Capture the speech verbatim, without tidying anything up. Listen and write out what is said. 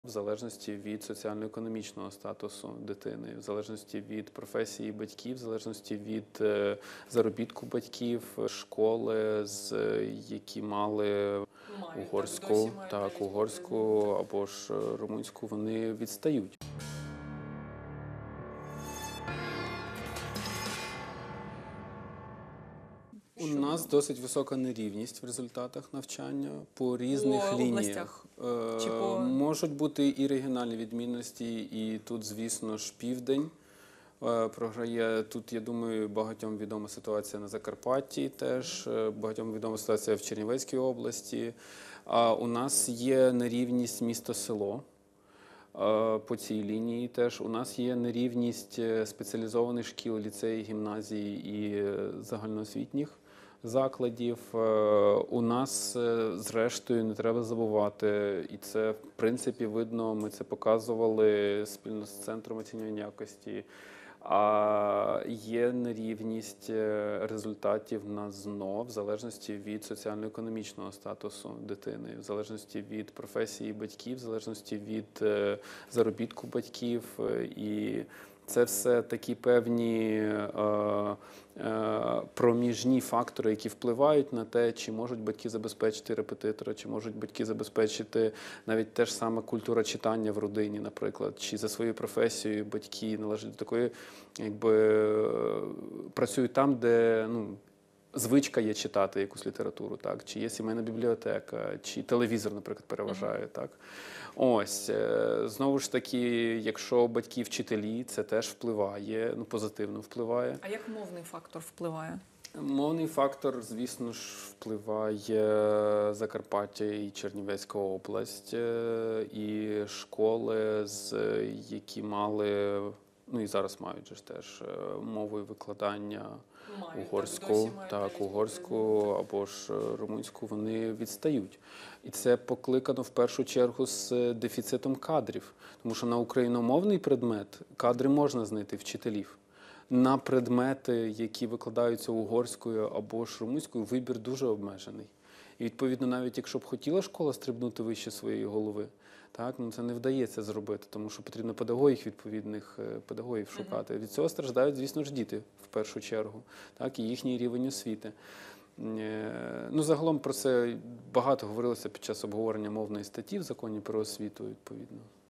В залежності від соціально-економічного статусу дитини, в залежності від професії батьків, в залежності від е, заробітку батьків, школи, з, які мали Мають, угорську, так, досі мають так, навіть угорську або ж румунську, вони відстають. У нас досить висока нерівність в результатах навчання по різних По лініях. Е, Чи по- Можуть бути і регіональні відмінності, і тут, звісно ж, південь е, програє. Тут, я думаю, багатьом відома ситуація на Закарпатті теж, е, багатьом відома ситуація в Чернівецькій області. А у нас є нерівність місто-село. Е, По цій лінії теж у нас є нерівність е, спеціалізованих шкіл, ліцеїв, гімназій і е, загальноосвітніх закладів. Е, У нас, е, зрештою, не треба забувати, і це, в принципі, видно, ми це показували спільно з Центром оцінювання якості. А є нерівність е, результатів на ЗНО в залежності від соціально-економічного статусу дитини, в залежності від професії батьків, в залежності від е, заробітку батьків. е, І це все такі певні е, е, проміжні фактори, які впливають на те, чи можуть батьки забезпечити репетитора, чи можуть батьки забезпечити навіть те ж саме культура читання в родині, наприклад, чи за своєю професією батьки належать до такої, якби е, працюють там, де ну. Звичка є читати якусь літературу, так? Чи є сімейна бібліотека, чи телевізор, наприклад, переважає. Mm-hmm. Так? Ось, знову ж таки, якщо батьки вчителі, це теж впливає, ну, позитивно впливає. А як мовний фактор впливає? Мовний фактор, звісно ж, впливає Закарпаття і Чернівецька область, і школи, з, які мали, ну і зараз мають же ж теж мовою викладання. Мають, Угорську, так, так, угорську або ж румунську, вони відстають. І це покликано в першу чергу з дефіцитом кадрів. Тому що на україномовний предмет кадри можна знайти вчителів. На предмети, які викладаються угорською або ж румунською, вибір дуже обмежений. І, відповідно, навіть якщо б хотіла школа стрибнути вище своєї голови, так, ну це не вдається зробити, тому що потрібно педагогів, відповідних педагогів шукати. Mm-hmm. Від цього страждають, звісно ж, діти в першу чергу, так, і їхній рівень освіти. Ну, загалом про це багато говорилося під час обговорення мовної статті в Законі про освіту, відповідно.